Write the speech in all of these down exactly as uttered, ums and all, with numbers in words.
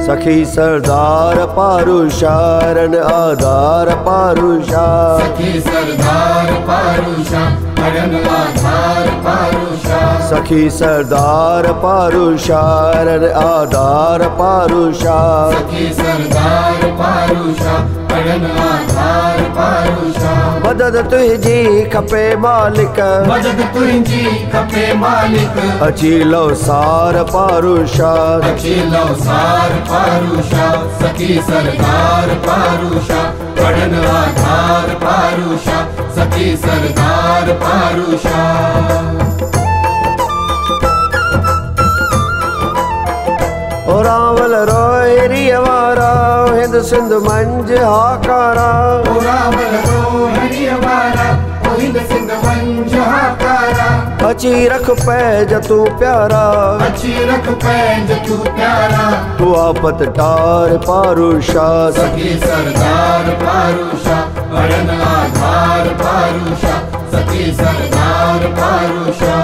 सखी सरदार पारुषा रन आधार पारुषा सखी सरदार पारुषा रन आधार पारुषा सखी सरदार पारुषा रन आधार पारुषा सखी सरदार पारुषा रन आधार पारुषा मदद तुझी खपे मालिक मदद तुझी खपे मालिक अची लो सार पारुषा अची लो सार पारुषा सखी सरदार पारुषा रन आधार पारुषा सखी सरदार पारुषा ओ रावल रोहरी वारा हिंद सिंध मंज हाकारा ओ रावल रोहरी वारा हिंद सिंध मंज हाकारा अची रख पैज तू प्यारा अची रख पैज तू प्यारा तू आपत टार पारुषा सखी सरदार पारुषा रन आधार पारुषा सखी सरदार पारुषा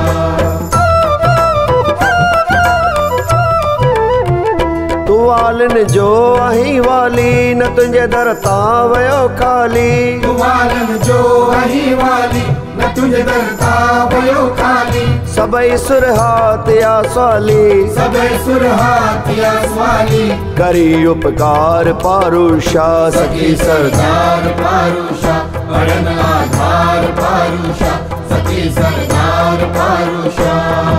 तू वालन जो अही वाली न तुझे दर ता वयो खाली तू वालन जो अही वाली न तुझे दर ता वयो खाली सबई सुरहात या स्वाली सबे सुरहात या स्वाली करी उपकार पारुषा सखी सरदार पारुषा रन आधार पारुषा सखी सरदार पारुषा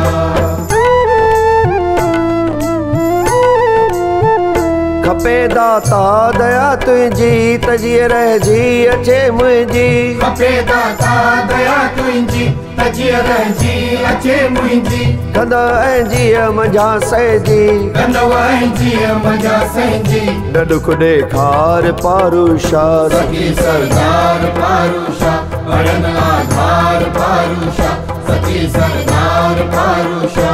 खपे दाता दया तुझी तजिए रह जी अचे मुझी खपे दाता दया तुझी तजिए रह जी अचे मुझी कंदा ऐं जीअ मझा सहिजी कंदव ऐं जीअ मझा सहिजी न दुख ॾेखार पारुषा सखी सरदार पारुषा रन आधार पारुषा सखी सरदार पारुषा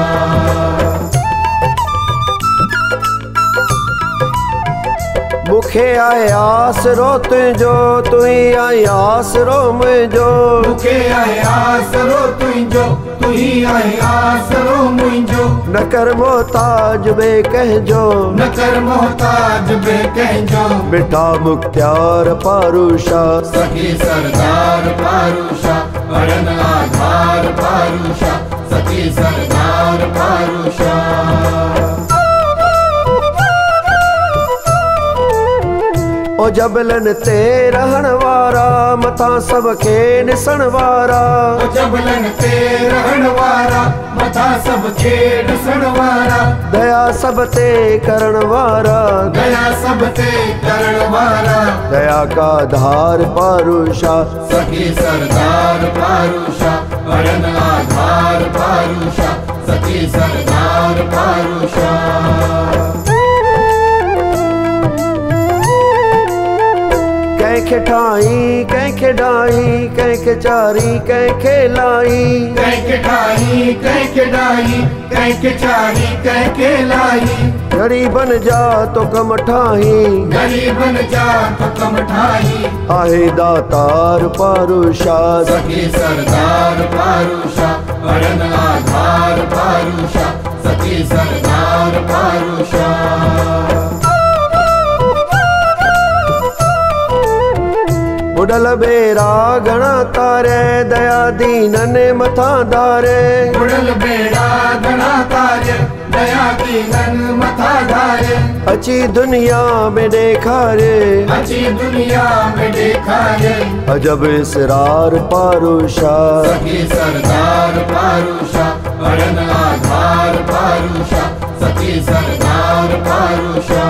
मुखे आए आसरो तुझो तुई आई आसरो मुझो मुखे आए आसरो तुझो तुई आई आसरो मुझो न कर मोहताज बे कहजो न कर मोहताज बे कहजो मिठा मुख्तियार पारुषा सखी सरदार पारुषा रन आधार पारुषा सखी सरदार पारुषा ओ जबलन ते रहण वारा मथा सब खे ॾिसण वारा ओ जबलन ते रहण वारा मथा सब खे ॾिसण वारा दया सब ते करण वारा दया सब ते करण वारा दया का धार पारुषा सखी सरदार पारुषा रन आधार पारुषा सखी सरदार पारुषा कंहिंखे ठाही कंहिंखे डाही कंहिंखे चारी कंहिंखे लाई कंहिंखे ठाही कंहिंखे डाही कंहिंखे चारी कंहिंखे लाई ग़रीबन जा तो कम ठाही ग़रीबन जा तो कम ठाही आहे दातार पारुषा सखी सरदार पारुषा रन आधार पारुषा सखी सरदार पारुषा बुडल बेरा घणा तारे दया दीनन मथा धारे बुडल बेड़ा घणा तारे दया दीनन मथा धारे अची दुनिया में ॾेखारे अची दुनिया में ॾेखारे अजब इसरार पारुषा सखी सरदार पारुषा रन आधार पारुषा सखी सरदार पारुषा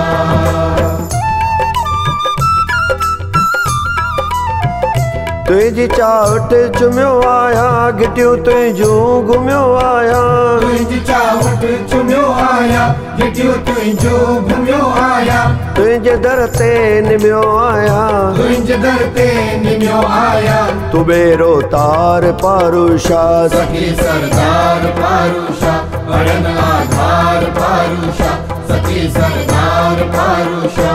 तुझी चावट चुमियो आया गिटियूं तुझियूं घुमियो आया तुझी चावट चुमियो आया गिटियूं तुझियूं घुमियो आया तुझे दर ते निमियो आया तुझे दर ते निमियो आया तू बेरो तार पारुषा सखी सरदार पारुषा रन आधार पारुषा सखी सरदार पारुषा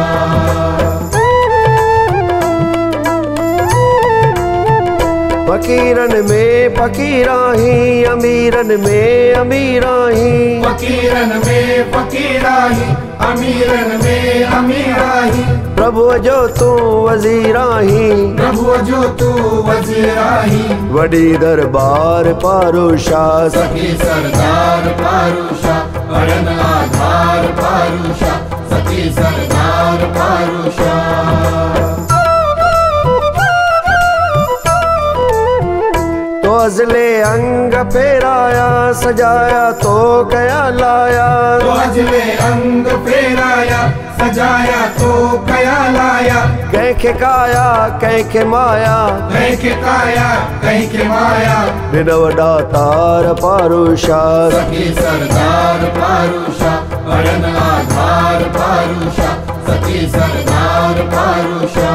फकीरन में फकीराही अमीरन में अमीराही फकीरन में फकीराही अमीरन में अमीराही। प्रभु जो तू वजीराही, प्रभु जो तू वजीराही। वडी दरबार पारुषा, सखी सरदार पारुषा, अड़न आधार पारुषा, सखी सरदार पारुषा। तो अजले अंग फेराया, सजाया तो कया लाया। तो अजले अंग फेराया, सजाया तो कया लाया। कैखे काया कैखे माया, कैखे काया कैखे माया। बिन वडा तार पारुषा, सखी सरदार पारुषा, अड़न आधार पारुषा, सखी सरदार पारुषा।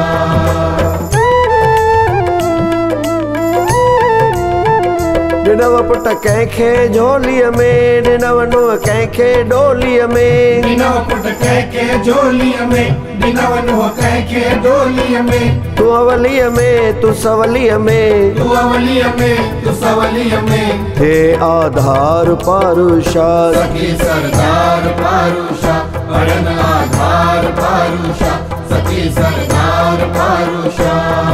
डिनव पुट कैखे झोलीअ में, डिनव नुह कैखे डोलीअ में। डिनव पुट कैखे झोलीअ में, डिनव नुह कैखे डोलीअ में। तू अवलीअ में तू सवलीअ में, तू अवलीअ में तू सवलीअ में। हे आधार पारुषा, सखी सरदार पारुषा, अड़न आधार पारुषा, सखी सरदार पारुषा।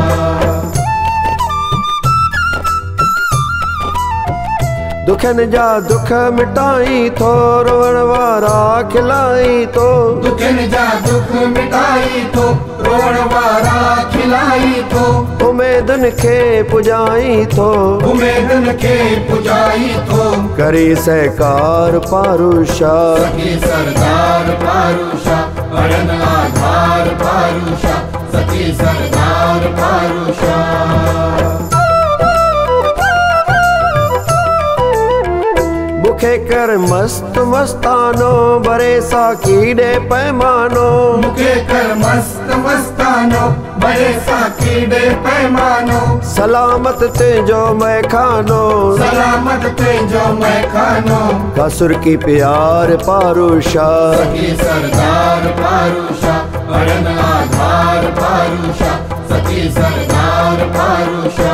दुखन जा दुख मिटाई थो, रोवण वारा खिलाई तो। दुखन जा दुख मिटाई थो, रोवण वारा खिलाई थो। उमेदन खे पुजाई थो, उमेदन खे पुजाई थो। करी सहकार पारुषा, सखी सरदार पारुषा, अड़न आधार पारुषा, सखी सरदार पारुषा। मुखे कर मस्त मस्तानो, बरे सा कीड़े पैमानो। मुखे कर मस्त मस्तानो, बरे सा कीड़े पैमानो। सलामत ते जो मैं खानो, सलामत ते जो मैं खानो। कसुर की प्यार पारुषा, सखी सरदार पारुषा, अड़न आधार पारुषा, सखी सरदार पारुषा।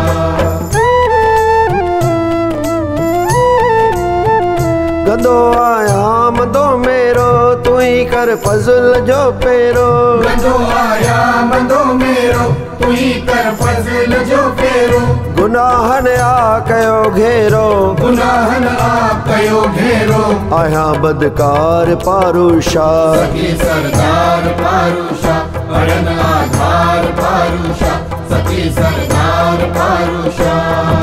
गंदो आया मदो मेरो, तू ही कर फजल जो पेरो। गंदो आया मदो मेरो, तू ही कर फजल जो पेरो। गुनाहन आ कयो घेरो, गुनाहन आ कयो घेरो। आया बदकार पारुषा, सखी सरदार पारुषा, अड़न आधार पारुषा, सखी सरदार पारुषा।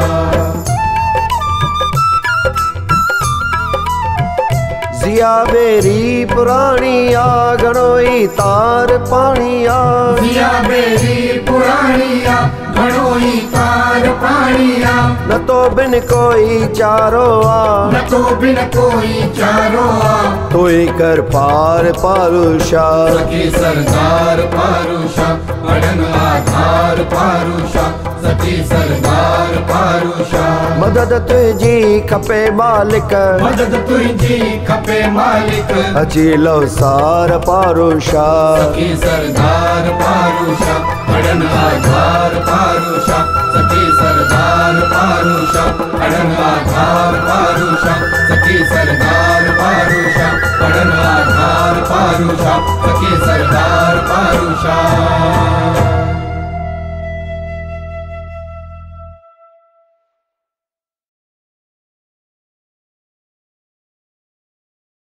जिया बेरी पुराणिया, घणोई तार पाणिया। जिया बेरी पुराणिया, घणोई तार पाणिया। न तो बिन कोई चारो आ, न तो बिन कोई चारो आ। तू ही कर पार पारुषा, सखी सरदार पारुषा, अड़न आधार पारुषा, सखी सरदार पारुषा। मदद तुझी खपे मालिक, मदद तुझी खपे मालिक। अची लो सार पारुषा, सखी सरदार पारुषा, अड़न आधार पारुषा, सखी सरदार पारुषा, अड़न आधार पारुषा, सखी सरदार पारुषा, अड़न आधार पारुषा, सखी सरदार पारुषा।